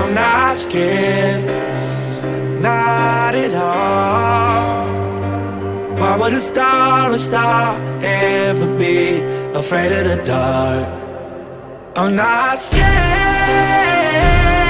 I'm not scared, not at all. Why would a star ever be afraid of the dark? I'm not scared.